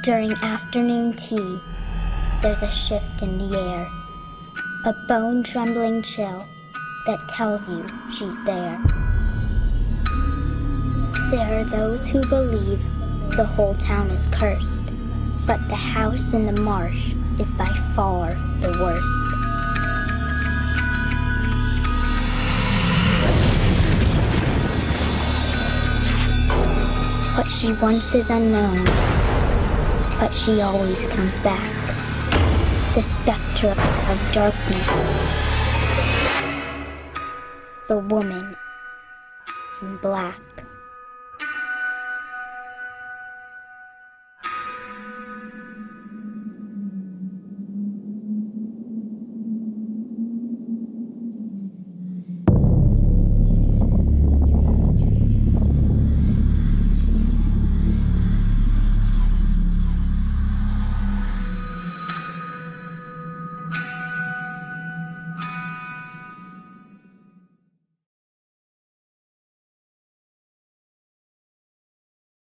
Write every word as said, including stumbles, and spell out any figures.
During afternoon tea, there's a shift in the air, a bone-trembling chill that tells you she's there. There are those who believe the whole town is cursed, but the house in the marsh is by far the worst. What she wants is unknown, but she always comes back. The specter of darkness. The woman in black.